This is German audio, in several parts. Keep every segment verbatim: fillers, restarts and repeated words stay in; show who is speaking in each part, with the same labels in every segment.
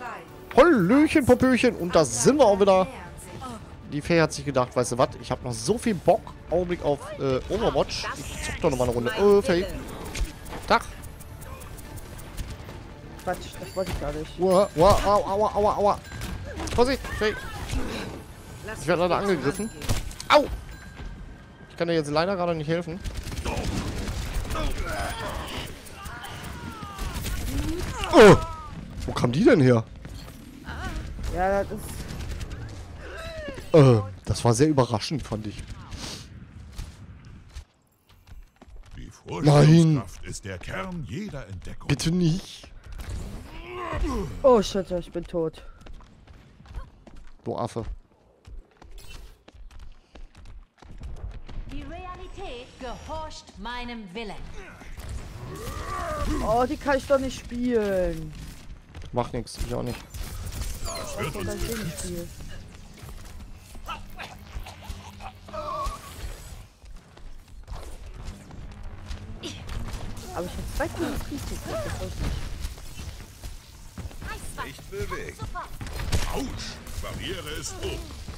Speaker 1: Hallöchen, Popöchen. Und da sind wir auch wieder. Die Fee hat sich gedacht, weißt du was? Ich habe noch so viel Bock. Augenblick auf äh, Overwatch. Ich zock doch noch mal eine Runde. Äh, Fee. Tag.
Speaker 2: Quatsch, das wollte ich gar nicht.
Speaker 1: Uah, uah, aua, aua, aua, aua. Vorsicht, Fee. Ich werde leider angegriffen. Au! Ich kann dir jetzt leider gerade nicht helfen. Oh! Wo kam die denn her?
Speaker 2: Ja, das ist...
Speaker 1: Äh, das war sehr überraschend, fand ich.
Speaker 3: Die Vorstellungskraft ist der Kern jeder Entdeckung.
Speaker 1: Bitte nicht.
Speaker 2: Oh, shit, ich bin tot.
Speaker 1: Du Affe.
Speaker 4: Die Realität gehorcht meinem Willen.
Speaker 2: Oh, die kann ich doch nicht spielen.
Speaker 1: Macht nichts, ich auch nicht.
Speaker 3: Das wird
Speaker 2: Das
Speaker 3: uns
Speaker 2: ist ein Spiel. Aber ich habe zwei cooles Kriegsdienst. Das weiß ich nicht.
Speaker 3: nicht bewegt. Autsch! Barriere ist hoch.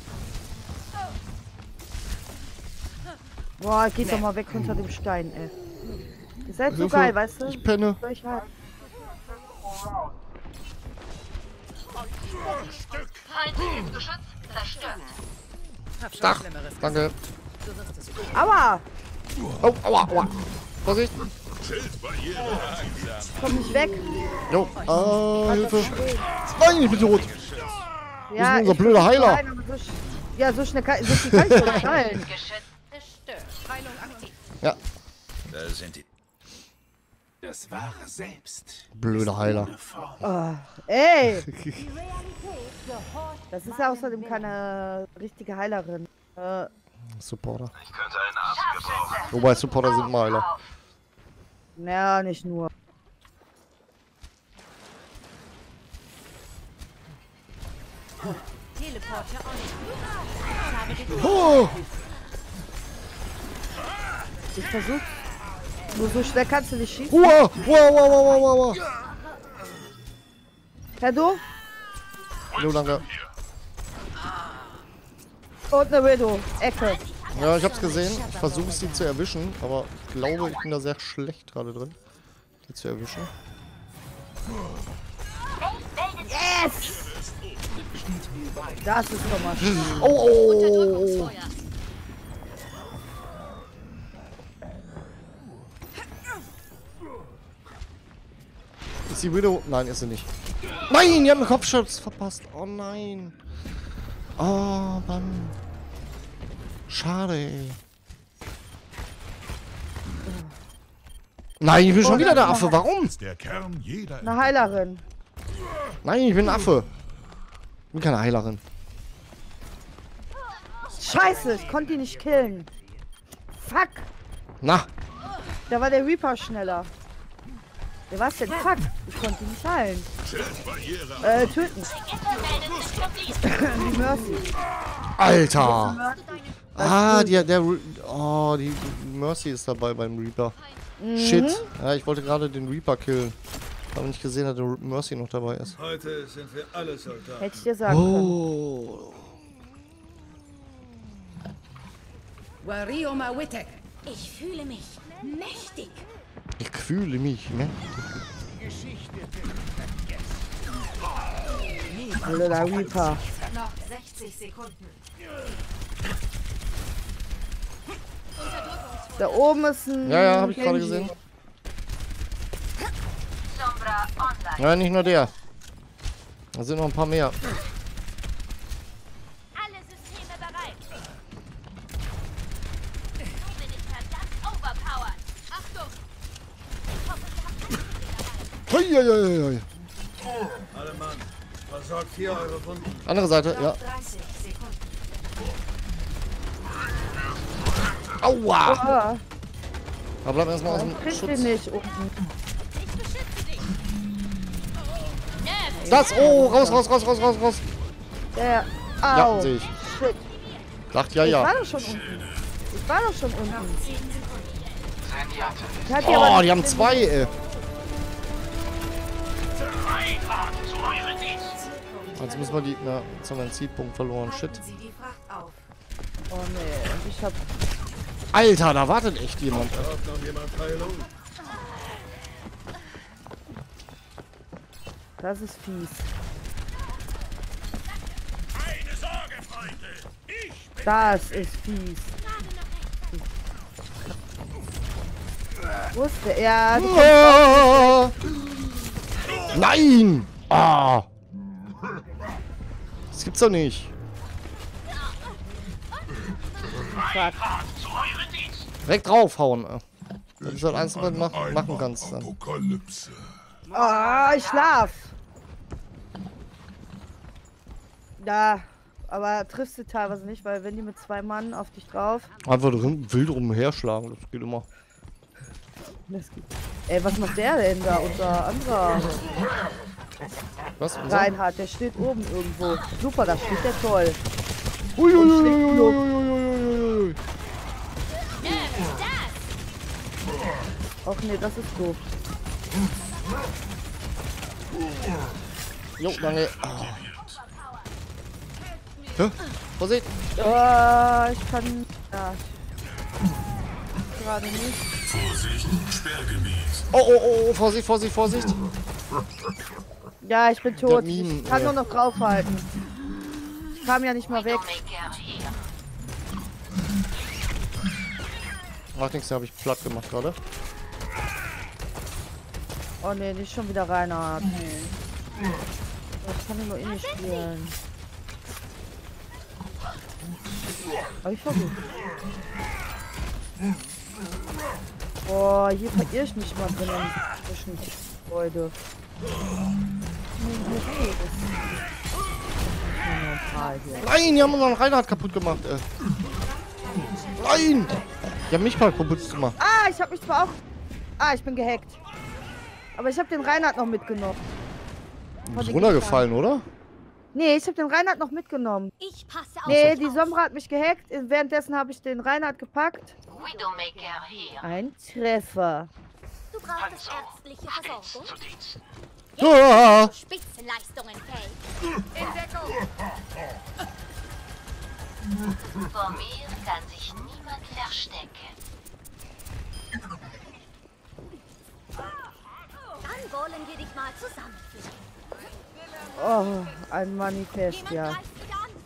Speaker 2: Boah, geht doch mal weg unter dem Stein, ey. Ihr seid so
Speaker 1: Hilfe,
Speaker 2: geil, weißt du?
Speaker 1: Ich penne.
Speaker 2: Soll ich halt...
Speaker 4: Feindliches zerstört.
Speaker 1: Dach. Danke.
Speaker 2: Aua!
Speaker 1: Oh, aua, aua. Vorsicht.
Speaker 3: Schildbarriere.
Speaker 2: Komm nicht weg.
Speaker 1: Jo. Ah, Hilfe. Nein, ich bin tot.
Speaker 2: Ja,
Speaker 1: unser
Speaker 2: ich
Speaker 1: blöder
Speaker 2: versuch
Speaker 1: Heiler?
Speaker 2: rein, aber so, sch- ja, so schnell kann, so viel kann ich doch nicht heilen.
Speaker 4: Geschütz zerstört. Heilung aktiv.
Speaker 1: Ja,
Speaker 5: Da sind die. Das wahre Selbst.
Speaker 1: blöder Heiler.
Speaker 2: Oh, ey,
Speaker 4: Die Realität gehorcht
Speaker 2: das ist ja außerdem keine richtige Heilerin. Äh,
Speaker 1: Supporter.
Speaker 5: Ich könnte einen Arzt gebrauchen.
Speaker 1: Wobei Supporter sind immer Heiler.
Speaker 2: naja, nicht nur.
Speaker 4: Teleporter on. Ich habe den
Speaker 1: Oh,
Speaker 2: Ich versuch. Nur so schnell kannst du nicht schießen.
Speaker 1: wow, wow, wow, wow, wow, wow.
Speaker 2: Herr Du?
Speaker 1: Jo, danke.
Speaker 2: Und eine Widow. Ecke.
Speaker 1: Ja, ich hab's gesehen. Ich versuche sie zu erwischen, aber ich glaube, ich bin da sehr schlecht gerade drin, die zu erwischen.
Speaker 2: Yes! Das ist doch mal schön.
Speaker 1: Oh, oh, oh. Ist die Widow? Nein, ist sie nicht. Nein, die haben einen Kopfschuss verpasst. Oh nein. Oh Mann. Schade, ey. Nein, ich bin schon wieder der Affe. Warum?
Speaker 3: Ist der Kern jeder
Speaker 2: Eine Heilerin.
Speaker 1: Nein, ich bin ein Affe. Ich bin keine Heilerin.
Speaker 2: Scheiße, ich konnte ihn nicht killen. Fuck.
Speaker 1: Na,
Speaker 2: Da war der Reaper schneller. Wer war's denn? Fuck. Ich konnte ihn nicht heilen.
Speaker 3: Schildbarriere.
Speaker 2: Äh, töten. Die Mercy.
Speaker 1: Alter. Ah, die, der, Re- oh, die die Mercy ist dabei beim Reaper. Shit. Ja, ich wollte gerade den Reaper killen. Aber nicht gesehen, dass der Mercy noch dabei ist.
Speaker 6: Heute sind wir alle Soldaten.
Speaker 2: Hätte ich dir sagen können.
Speaker 1: Oh.
Speaker 7: Warioma Wittek.
Speaker 4: Ich fühle mich mächtig.
Speaker 1: Ich fühle mich, ne?
Speaker 2: Blöder Reaper.
Speaker 4: Noch sechzig Sekunden.
Speaker 2: Da oben ist ein...
Speaker 1: Ja, ja, habe ich gerade
Speaker 2: Genji.
Speaker 1: gesehen.
Speaker 4: Sombra online.
Speaker 1: Ja, nicht nur der. Da sind noch ein paar mehr.
Speaker 4: Alle Systeme bereit. Du bin ich verdammt overpowered. Achtung!
Speaker 1: Hui, hui, hui, hui.
Speaker 6: Alle Mann, versorgt hier eure Wunden.
Speaker 1: Andere Seite, ja.
Speaker 4: dreißig Sekunden.
Speaker 1: Aua!
Speaker 2: Ah,
Speaker 1: Da bleibt erstmal aus dem
Speaker 2: kriegt den
Speaker 1: Schutz.
Speaker 2: nicht unten.
Speaker 4: Ich beschütze dich. Nerv.
Speaker 1: Das! Oh, raus, raus, raus, raus, raus, raus.
Speaker 2: Der...
Speaker 1: Ja,
Speaker 2: Au.
Speaker 1: sehe ich.
Speaker 2: Shit.
Speaker 1: Sagt ja,
Speaker 2: Ich war
Speaker 1: ja.
Speaker 2: doch schon unten. Ich war doch schon unten. Ich hatte
Speaker 1: Oh,
Speaker 2: aber
Speaker 1: die haben
Speaker 2: nicht
Speaker 1: zwei, ey. Jetzt müssen wir die... Na, jetzt haben wir einen Zielpunkt verloren. Shit.
Speaker 2: Oh nee, und ich hab...
Speaker 1: Alter, da wartet echt jemand.
Speaker 6: Braucht noch jemand Heilung?
Speaker 2: Das ist fies.
Speaker 3: Keine Sorge, Freunde. Ich bin
Speaker 2: Das ist fies. Wo ist der? Ja, du
Speaker 1: Ah! Nein! Ah! Das gibt's doch nicht. Direkt draufhauen. Das ist das Einzige, was du mach- machen kannst dann.
Speaker 3: Apokalypse.
Speaker 2: Ah, ich schlaf. Ja, aber triffst du teilweise nicht, weil wenn die mit zwei Mann auf dich drauf...
Speaker 1: Einfach drin, wild rumherschlagen, das geht immer.
Speaker 2: Das geht. Ey, was macht der denn da? Unser anderer
Speaker 1: Was? Unser?
Speaker 2: Reinhard, der steht oben irgendwo. Super, da steht der toll.
Speaker 1: Uiuiuiuiuiuiui.
Speaker 2: Ach nee, das ist doof.
Speaker 1: Jo, danke. Ah. Hä? Vorsicht!
Speaker 2: Oh, ich kann... Ja. Gerade nicht.
Speaker 3: Vorsicht, Sperrgebiet.
Speaker 1: Oh, oh, oh, Vorsicht, Vorsicht, Vorsicht!
Speaker 2: Ja, ich bin tot.
Speaker 1: Minen,
Speaker 2: Ich kann
Speaker 1: äh.
Speaker 2: nur noch draufhalten. Ich kam ja nicht mal weg.
Speaker 1: Ach, nichts, habe ich platt gemacht gerade.
Speaker 2: Oh nee, nicht schon wieder Reinhard. Ich kann den nur eh nicht spielen. Aber ich versuche. Boah, hier verirre ich mich mal drin zwischen die Gebäude.
Speaker 1: Nein, die haben unseren Reinhard kaputt gemacht, ey. Nein! Die haben mich mal kaputt gemacht.
Speaker 2: Ah, ich hab mich zwar auch... Ah, ich bin gehackt. Aber ich hab den Reinhard noch mitgenommen.
Speaker 1: Du bist runtergefallen, oder?
Speaker 2: Nee, ich hab den Reinhard noch mitgenommen.
Speaker 4: Ich passe auf
Speaker 2: Nee,
Speaker 4: dich
Speaker 2: die
Speaker 4: auf.
Speaker 2: Sombra hat mich gehackt. Währenddessen habe ich den Reinhard gepackt.
Speaker 4: Widowmaker hier.
Speaker 2: Ein Treffer.
Speaker 4: Du brauchst ärztliche Versorgung.
Speaker 1: Ah!
Speaker 4: Spitzenleistungen fähig. In Deckung.
Speaker 7: Vor mir kann sich niemand verstecken.
Speaker 4: Dann wollen wir dich mal zusammenführen.
Speaker 2: Oh, ein Manifest,
Speaker 4: Jemand
Speaker 2: ja.
Speaker 4: greift dich an.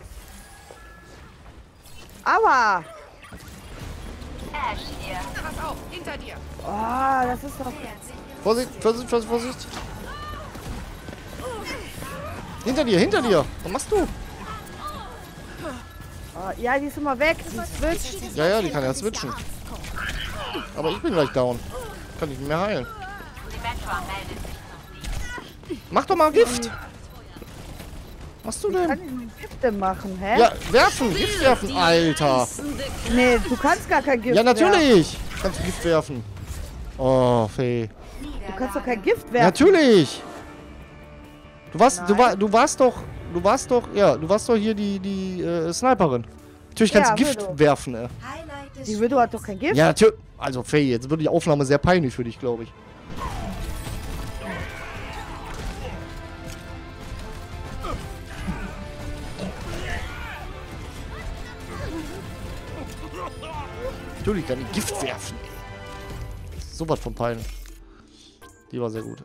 Speaker 2: Aua!
Speaker 7: Ash hier.
Speaker 2: Oh, das ist doch...
Speaker 1: Vorsicht, Vorsicht, Vorsicht, Vorsicht! Hinter dir, hinter dir! Was machst du?
Speaker 2: Oh, ja, die ist immer weg. Die switcht.
Speaker 1: Ja, ja, die kann ja switchen. Aber ich bin gleich down. Kann ich nicht mehr heilen.
Speaker 7: Symmetra meldet sich noch nicht.
Speaker 1: Mach doch mal Gift! Was machst du
Speaker 2: Kann
Speaker 1: denn?
Speaker 2: ich Gifte machen, hä?
Speaker 1: Ja, werfen, Gift werfen, Alter!
Speaker 2: Nee, du kannst gar kein Gift
Speaker 1: Ja,
Speaker 2: werfen.
Speaker 1: natürlich! Kannst du Gift werfen. Oh, Fee.
Speaker 2: Du kannst doch kein Gift werfen.
Speaker 1: Natürlich! Du warst, du
Speaker 2: Nein.
Speaker 1: war, du warst doch, du warst doch, ja, du warst doch hier die, die äh, Sniperin. Natürlich kannst
Speaker 2: Ja,
Speaker 1: du Gift
Speaker 2: Widow.
Speaker 1: werfen, ey.
Speaker 2: Die Widow hat doch kein Gift.
Speaker 1: Ja, natürlich. Also, Faye, jetzt wird die Aufnahme sehr peinlich für dich, glaube ich. Natürlich kann ich Gift werfen, ey. So was von peinlich. Die war sehr gut.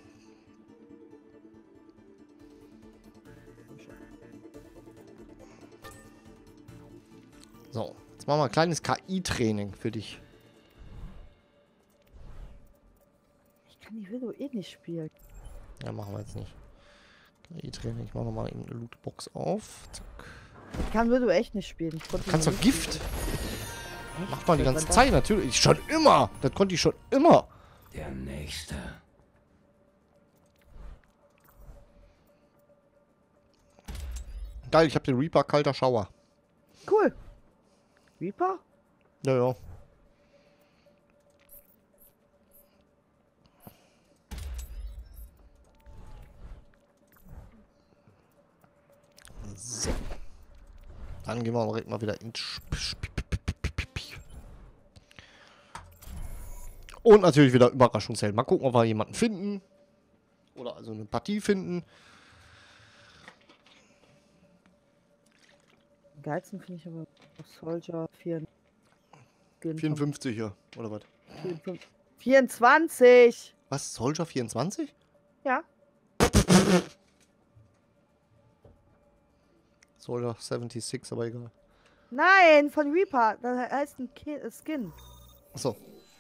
Speaker 1: So, jetzt machen wir ein kleines K I-Training für dich.
Speaker 2: Ich kann die Widow eh nicht spielen.
Speaker 1: Ja, machen wir jetzt nicht. K I-Training, ich mache nochmal eben eine Lootbox auf. Zack.
Speaker 2: Ich kann Widow echt nicht spielen. Ich konnte
Speaker 1: Kannst du
Speaker 2: nicht.
Speaker 1: Gift? Macht man die ganze Zeit, natürlich. Schon immer. Das konnte ich schon immer.
Speaker 5: Der nächste.
Speaker 1: Geil, ich habe den Reaper kalter Schauer.
Speaker 2: Cool. Reaper?
Speaker 1: Ja, ja. So. Dann gehen wir direkt mal wieder ins Sp Sp Und natürlich wieder Überraschungsheld. Mal gucken, ob wir jemanden finden. Oder also eine Partie finden.
Speaker 2: Am geilsten finde ich aber Soldier
Speaker 1: vierundfünfziger, oder was?
Speaker 2: vierundzwanzig!
Speaker 1: Was? Soldier vierundzwanzig?
Speaker 2: Ja.
Speaker 1: Soldier sechsundsiebzig, aber egal.
Speaker 2: Nein, von Reaper. Das heißt ein Ki äh, Skin.
Speaker 1: Achso.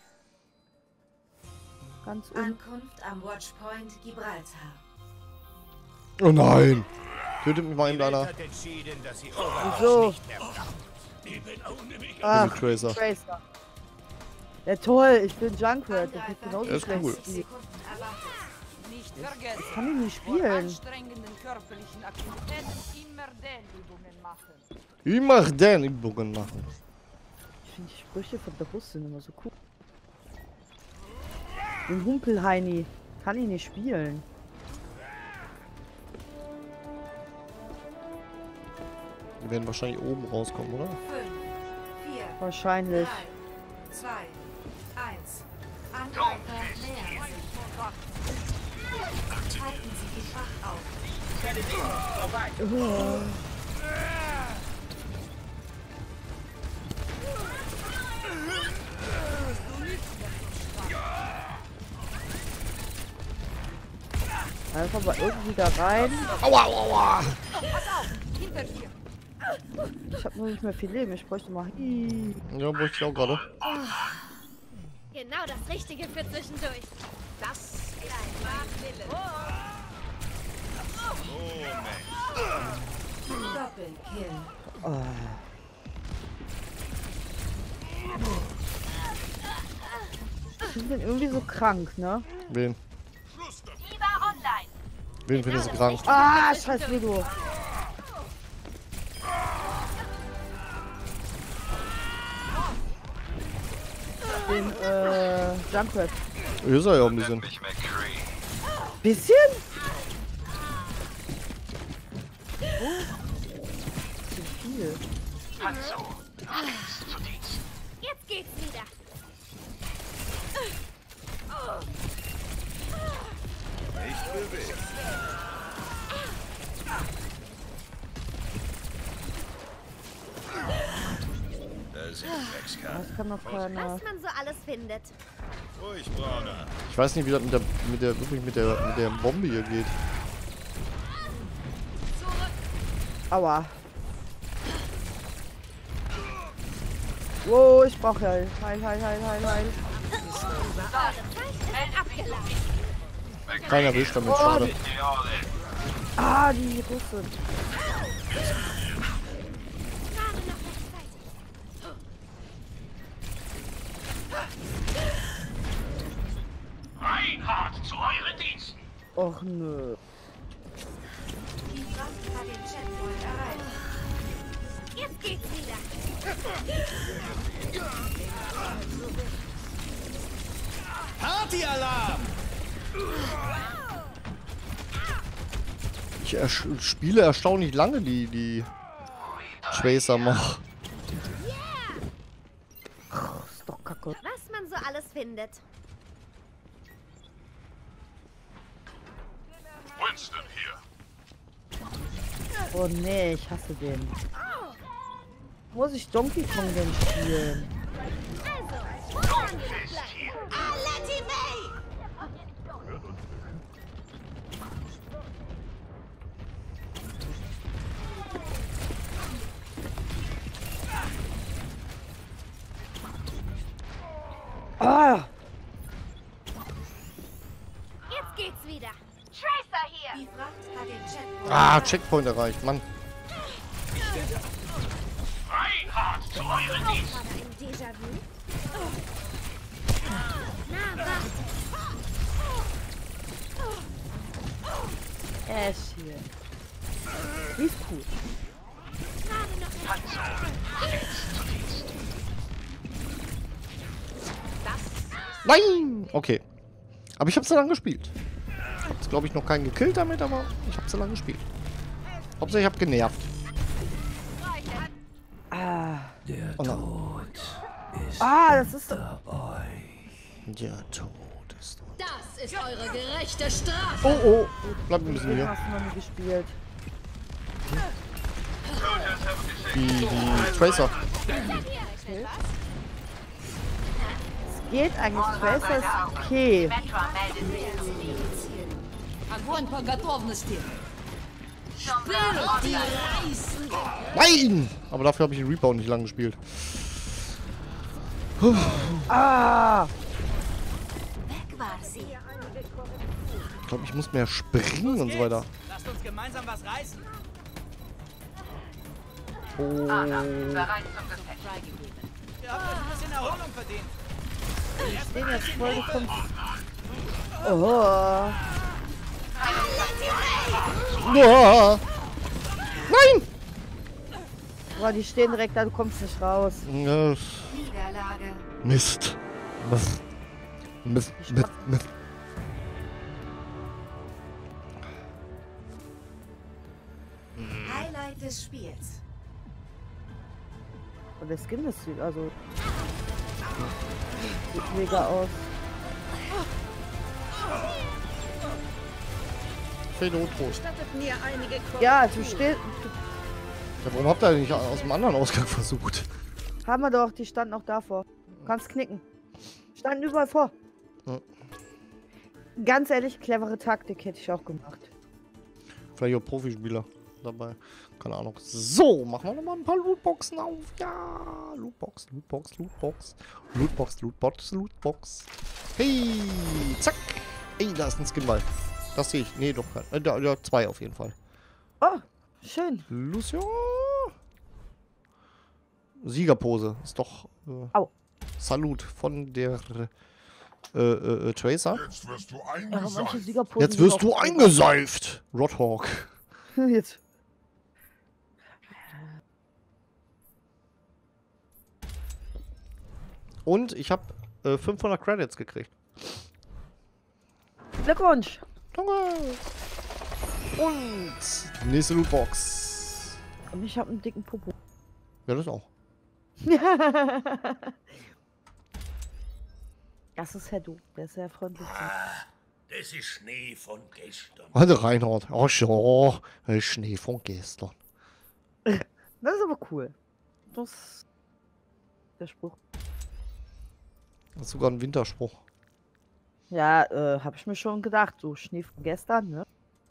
Speaker 2: Ganz unten.
Speaker 8: Ankunft am Watchpoint Gibraltar.
Speaker 1: Oh nein! Tötet mich mal eben einer.
Speaker 2: Wieso? Ach,
Speaker 1: Tracer.
Speaker 2: Tracer. Ja toll, ich bin Junkrat. Das ist genauso
Speaker 1: Er ist
Speaker 2: schlecht.
Speaker 1: cool.
Speaker 2: wie-
Speaker 9: Nicht vergessen,
Speaker 2: Das kann ich nicht
Speaker 9: vor
Speaker 2: spielen.
Speaker 9: anstrengenden körperlichen Aktivitäten immer Dehnübungen machen.
Speaker 1: Immer den Übungen machen.
Speaker 2: Ich finde die Sprüche von der Bus sind immer so cool. Den Humpelheini kann ich nicht spielen.
Speaker 1: Die werden wahrscheinlich oben rauskommen, oder?
Speaker 8: fünf, vier,
Speaker 2: Wahrscheinlich.
Speaker 8: drei, zwei, eins. Angreifer nähern sich. Halten Sie die Schwach auf.
Speaker 2: Einfach mal irgendwie da rein.
Speaker 1: Aua, aua!
Speaker 9: Hinter dir.
Speaker 2: Ich habe nur nicht mehr viel Leben. Ich bräuchte mal. Hi.
Speaker 1: Ja, wo ich auch gerade.
Speaker 4: Genau das Richtige für zwischendurch. Das ist ein Wille.
Speaker 8: Doppelkill.
Speaker 2: Oh. Ich bin irgendwie so krank, ne?
Speaker 1: Wen?
Speaker 4: Lieber online.
Speaker 1: Wen findest du krank?
Speaker 2: Ah, scheiß Ludo. Den, äh, Junkrat.
Speaker 1: Hier ist er ja auch ein bisschen.
Speaker 2: Bisschen? Zu viel.
Speaker 4: Jetzt geht's wieder.
Speaker 5: Nicht bewegt. Da sind Dreckskerl.
Speaker 2: Das kann noch keiner.
Speaker 4: Was man so alles findet.
Speaker 5: Ruhig, Brauner.
Speaker 1: Ich weiß nicht, wie das mit der mit der wirklich mit der mit der Bombe hier geht.
Speaker 2: Aua. Wow, ich brauche Heil. Heil, heil, heil, heil, heil.
Speaker 4: Abgeladen.
Speaker 1: Keiner erwischt damit, schade.
Speaker 2: Ah, die Russen.
Speaker 4: Gerade noch rechtzeitig.
Speaker 5: Reinhard, zu euren Diensten.
Speaker 2: Och nö.
Speaker 8: Die Kraft hat den Checkpoint erreicht.
Speaker 4: Jetzt geht's wieder.
Speaker 6: Partyalarm!
Speaker 1: Ich ersch spiele erstaunlich lange die die Tracer mach.
Speaker 2: Ist doch kacke.
Speaker 4: Was man so alles findet.
Speaker 3: Winston hier.
Speaker 2: Oh nee, ich hasse den. Muss ich Donkey Kong denn spielen? Ah!
Speaker 4: Jetzt geht's wieder. Tracer hier.
Speaker 8: Die Fracht hat den Checkpoint
Speaker 1: Ah,
Speaker 8: erreicht.
Speaker 1: Checkpoint erreicht, Mann.
Speaker 5: Reinhard, zu euren Diensten.
Speaker 4: War da ein Déjà-vu? Na, warte.
Speaker 2: Ash hier. Die ist cool.
Speaker 4: Gerade noch
Speaker 1: Nein! Okay. Aber ich habe so lange gespielt. Ich habe glaube ich noch keinen gekillt damit, aber ich habe so lange gespielt. Hauptsache ich habe genervt.
Speaker 2: Ah.
Speaker 6: Der
Speaker 1: Oh nein.
Speaker 6: Tod ist
Speaker 2: Ah, das ist.
Speaker 1: Der Tod ist.
Speaker 4: Das
Speaker 8: ist eure gerechte Strafe.
Speaker 1: Oh, oh. Bleib ein bisschen
Speaker 2: Den
Speaker 1: hier.
Speaker 2: hast du noch nie gespielt.
Speaker 1: Die, die Tracer.
Speaker 2: Es geht eigentlich. Tracer ist okay.
Speaker 7: Metro meldet sich ins Ziel.
Speaker 8: Огонь по готовности. Die reißen.
Speaker 1: Nein! Aber dafür habe ich den Reaper auch nicht lange gespielt.
Speaker 2: Ah!
Speaker 7: Weg war sie.
Speaker 1: Ich glaube, ich muss mehr springen und so weiter.
Speaker 6: Lasst uns gemeinsam was reißen.
Speaker 1: Oh.
Speaker 7: Bereit zum Gefecht.
Speaker 6: Ihr habt euch ein bisschen Erholung verdient.
Speaker 2: Ich stehe jetzt voll, du kommst. Oh.
Speaker 1: Uah. Nein!
Speaker 2: Boah, die stehen direkt da, du kommst nicht raus.
Speaker 1: Ja,
Speaker 7: Niederlage.
Speaker 1: Mist. Mist. Mist. Mist. Mist.
Speaker 8: Highlight des Spiels.
Speaker 2: Und der Skin ist süß, also. Sieht mega aus.
Speaker 1: Fedotro.
Speaker 2: Ja, du stehst.
Speaker 1: Ja, warum habt ihr nicht aus dem anderen Ausgang versucht?
Speaker 2: Haben wir doch, die standen auch davor. Du kannst knicken. Standen überall vor.
Speaker 1: Ja.
Speaker 2: Ganz ehrlich, clevere Taktik hätte ich auch gemacht.
Speaker 1: Vielleicht auch Profispieler dabei. Keine Ahnung. So, machen wir nochmal ein paar Lootboxen auf. Ja, Lootbox, Lootbox, Lootbox. Lootbox, Lootbox, Lootbox. Hey, zack. Ey, da ist ein Skinball. Das sehe ich. Nee, doch kein. Äh, da, da, zwei auf jeden Fall.
Speaker 2: Oh, schön.
Speaker 1: Lucio. Siegerpose. Ist doch. Äh,
Speaker 2: Au.
Speaker 1: Salut von der äh, äh, äh, Tracer.
Speaker 3: Jetzt wirst du
Speaker 2: Ja, manche
Speaker 3: eingeseift.
Speaker 2: Siegerposen
Speaker 1: Jetzt
Speaker 2: sind
Speaker 1: wirst
Speaker 2: auch-
Speaker 1: du eingeseift. Roadhawk.
Speaker 2: Jetzt.
Speaker 1: Und ich habe äh, fünfhundert Credits gekriegt.
Speaker 2: Glückwunsch.
Speaker 1: Danke. Und nächste Lootbox.
Speaker 2: Und ich habe einen dicken Popo.
Speaker 1: Ja, das auch.
Speaker 2: Das ist Herr Du. Der ist sehr freundlich.
Speaker 5: Das ist Schnee von gestern.
Speaker 1: Also Reinhard. Ach so. äh, Schnee von gestern.
Speaker 2: Das ist aber cool. Das ist der Spruch.
Speaker 1: Das ist sogar ein Winterspruch.
Speaker 2: Ja, äh, habe ich mir schon gedacht. So Schnee von gestern, ne?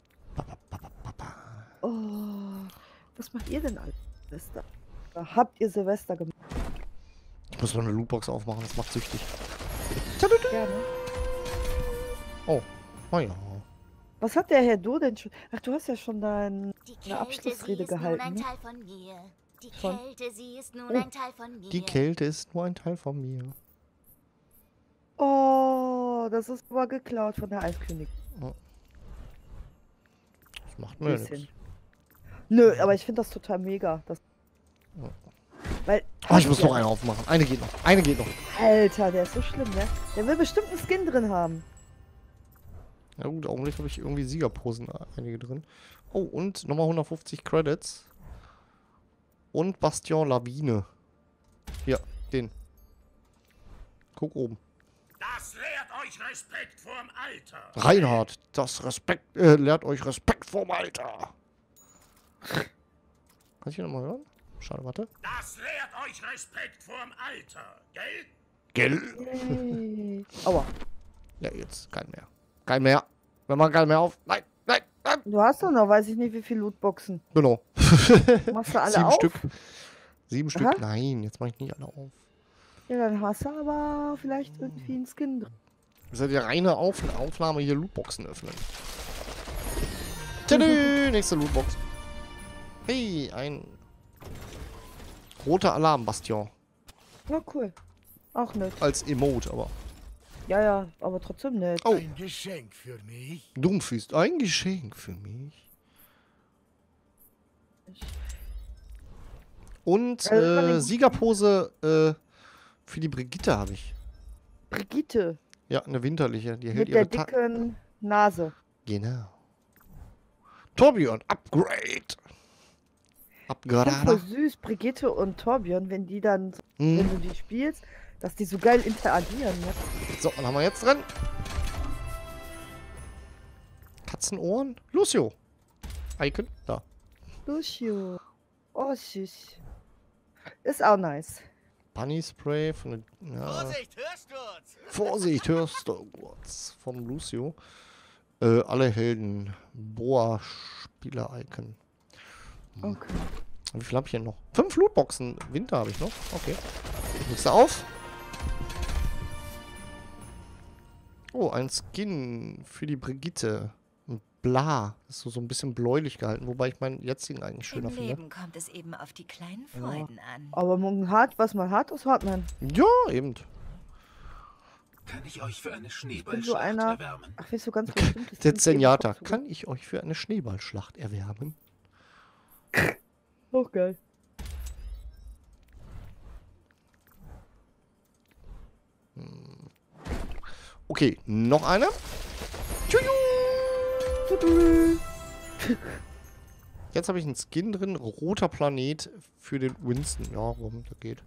Speaker 2: Oh, was macht ihr denn alles Silvester? Oder habt ihr Silvester gemacht?
Speaker 1: Ich muss noch eine Lootbox aufmachen. Das macht süchtig.
Speaker 2: Gerne.
Speaker 1: Oh. Oh ja.
Speaker 2: Was hat der Herr Du denn schon? Ach, du hast ja schon deine
Speaker 7: Die
Speaker 2: eine
Speaker 7: Kälte,
Speaker 2: Abschlussrede
Speaker 7: sie ist nun
Speaker 2: gehalten.
Speaker 7: ein
Speaker 2: Ne?
Speaker 7: Teil von mir. Die
Speaker 2: Schon.
Speaker 7: Kälte, sie ist nun
Speaker 1: Oh,
Speaker 7: ein Teil von mir.
Speaker 1: Die Kälte ist nur ein Teil von mir.
Speaker 2: Oh, das ist aber geklaut von der Eiskönigin.
Speaker 1: Das macht mir
Speaker 2: Bisschen.
Speaker 1: nichts.
Speaker 2: Nö, aber ich finde das total mega. Das
Speaker 1: Ja.
Speaker 2: Weil,
Speaker 1: Oh, ich muss noch eine aufmachen. Eine geht noch. Eine geht noch.
Speaker 2: Alter, der ist so schlimm, ne? Der will bestimmt einen Skin drin haben.
Speaker 1: Ja gut, im Augenblick habe ich irgendwie Siegerposen einige drin. Oh, und nochmal hundertfünfzig Credits. Und Bastion Lawine. Hier, den. Guck oben.
Speaker 5: Das lehrt euch Respekt vorm Alter.
Speaker 1: Reinhard, das Respekt, äh, lehrt euch Respekt vorm Alter. Kann ich hier nochmal hören? Schade, warte.
Speaker 5: Das lehrt euch Respekt vorm Alter, gell?
Speaker 1: Gell?
Speaker 2: Hey. Aua.
Speaker 1: Ja, jetzt kein mehr. Kein mehr. Wenn man kein mehr auf. Nein, nein, nein.
Speaker 2: Du hast doch noch, weiß ich nicht, wie viele Lootboxen.
Speaker 1: Genau.
Speaker 2: Machst du alle
Speaker 1: Sieben
Speaker 2: auf?
Speaker 1: Stück. Sieben
Speaker 2: Aha.
Speaker 1: Stück? Nein, jetzt mache ich nicht alle auf.
Speaker 2: Ja, dann hast du aber vielleicht irgendwie einen Skin drin.
Speaker 1: Das ist ja die reine auf Aufnahme hier Lootboxen öffnen. Tadü, nächste Lootbox. Hey, ein roter Alarmbastion.
Speaker 2: Ja, cool. Auch nett.
Speaker 1: Als Emote, aber.
Speaker 2: Ja, ja, aber trotzdem nett.
Speaker 1: Oh,
Speaker 6: Ein Geschenk für mich.
Speaker 1: Dummfüß. Ein Geschenk für mich. Und
Speaker 2: Ja, das war eine
Speaker 1: äh,
Speaker 2: gute-
Speaker 1: Siegerpose äh, für die Brigitte habe ich.
Speaker 2: Brigitte.
Speaker 1: Ja, eine winterliche. Die hält
Speaker 2: Mit der
Speaker 1: ihre Ta
Speaker 2: dicken Nase.
Speaker 1: Genau. Torbjörn, Upgrade.
Speaker 2: Ich find voll
Speaker 1: Upgrade.
Speaker 2: süß, Brigitte und Torbjörn, wenn die dann,
Speaker 1: Hm.
Speaker 2: wenn du die spielst, dass die so geil interagieren. Ne?
Speaker 1: So, was haben wir jetzt drin? Katzenohren. Lucio. Icon. Da.
Speaker 2: Lucio. Oh, süß. Ist auch nice.
Speaker 1: Bunny Spray von der... Ja.
Speaker 5: Vorsicht, Hörsturz!
Speaker 1: Vorsicht, hörst du was? Vom Lucio. Äh, alle Helden. Boa Spieler-Icon.
Speaker 2: Okay.
Speaker 1: Wie viel habe ich hier noch? Fünf Lootboxen. Winter habe ich noch. Okay. Nächste auf. Oh, ein Skin für die Brigitte. Ein Bla. Ist so, so ein bisschen bläulich gehalten, wobei ich meinen jetzigen eigentlich schöner
Speaker 8: Im
Speaker 1: finde.
Speaker 8: Leben kommt es eben auf die kleinen Freuden an.
Speaker 2: Aber man hat, was man hat, das hat man.
Speaker 1: Ja, eben.
Speaker 5: Kann ich euch für eine
Speaker 2: Ich bin so
Speaker 5: Schneeballschlacht
Speaker 2: einer.
Speaker 5: erwärmen?
Speaker 2: Ach, weißt du ganz bestimmt.
Speaker 1: Der Zenyatta. Kann ich euch für eine Schneeballschlacht erwärmen?
Speaker 2: Oh, geil.
Speaker 1: Okay, noch eine. Jetzt habe ich einen Skin drin. Roter Planet für den Winston. Ja, warum? Das geht.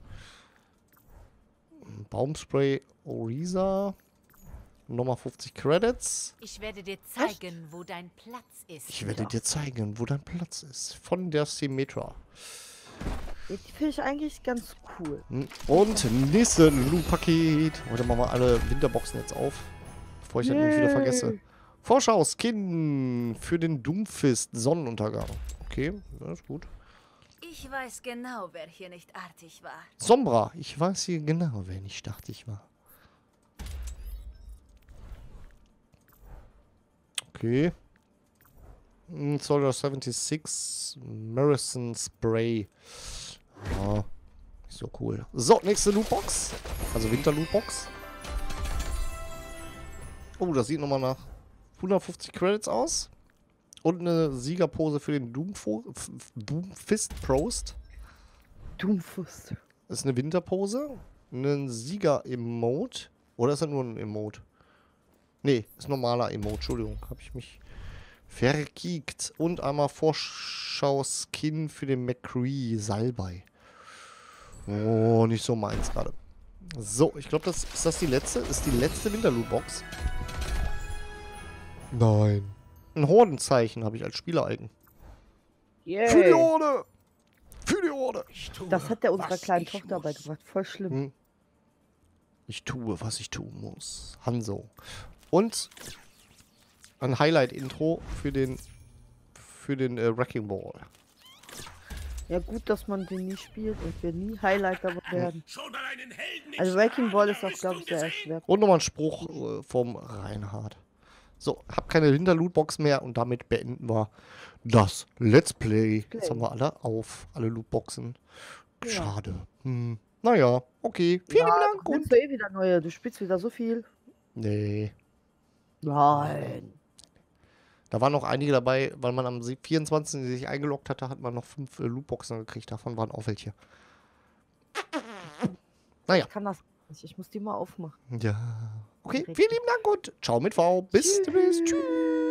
Speaker 1: Baumspray Orisa. Nochmal fünfzig Credits.
Speaker 8: Ich werde dir zeigen, wo dein Platz ist.
Speaker 1: Ich werde dir zeigen, wo dein Platz ist. Von der Symmetra.
Speaker 2: Die finde ich eigentlich ganz cool.
Speaker 1: Und nächste Loot-Paket. Heute machen wir alle Winterboxen jetzt auf. Bevor ich das nämlich wieder vergesse. Vorschau, Skin für den Doomfist Sonnenuntergang. Okay, das ist gut.
Speaker 8: Ich weiß genau, wer hier nicht artig war.
Speaker 1: Sombra, ich weiß hier genau, wer nicht artig war. Okay. Hm, Soldier sechsundsiebzig Marison Spray. Ja, nicht so cool. So, nächste Lootbox. Also Winter-Lootbox. Oh, das sieht nochmal nach hundertfünfzig Credits aus. Und eine Siegerpose für den Doomfo Doomfist Prost.
Speaker 2: Doomfist.
Speaker 1: Das ist eine Winterpose. Ein Sieger-Emote. Oder ist das nur ein Emote? Nee, ist ein normaler Emote. Entschuldigung, habe ich mich verkiekt. Und einmal Vorschau-Skin für den McCree Salbei. Oh, nicht so meins gerade. So, ich glaube, das ist das die letzte? Ist die letzte Winterloot-Box? Nein. Ein Hordenzeichen habe ich als Spieler-Icon.
Speaker 2: Yay.
Speaker 1: Für die Horde! Für die Horde!
Speaker 2: Das hat der unserer
Speaker 5: was
Speaker 2: kleinen
Speaker 5: ich
Speaker 2: Tochter
Speaker 5: muss.
Speaker 2: beigebracht. Voll schlimm.
Speaker 1: Hm. Ich tue, was ich tun muss. Hanzo. Und ein Highlight-Intro für den für den äh, Wrecking Ball.
Speaker 2: Ja, gut, dass man den nie spielt und wir nie Highlighter werden.
Speaker 5: Schon mal einen Helden in
Speaker 2: Also Wrecking Ball ist auch,
Speaker 5: Rüstung
Speaker 2: glaube ich, sehr
Speaker 5: gesehen?
Speaker 2: schwer.
Speaker 1: Und nochmal ein Spruch äh, vom Reinhard. So, hab keine Hinter-Lootbox mehr und damit beenden wir das Let's Play. Jetzt haben wir alle auf, alle Lootboxen.
Speaker 2: Ja.
Speaker 1: Schade. Hm. Naja, okay. Vielen
Speaker 2: Ja,
Speaker 1: Dank.
Speaker 2: du
Speaker 1: Und
Speaker 2: willst ja eh wieder neue. Du spielst wieder so viel.
Speaker 1: nee.
Speaker 2: Nein.
Speaker 1: Da waren noch einige dabei, weil man am vierundzwanzigsten sich eingeloggt hatte, hat man noch fünf äh, Lootboxen gekriegt. Davon waren auch welche. Naja.
Speaker 2: Ich kann das nicht. Ich muss die mal aufmachen.
Speaker 1: Ja. Okay, vielen lieben Dank und ciao mit V. Bis demnächst. Tschüss.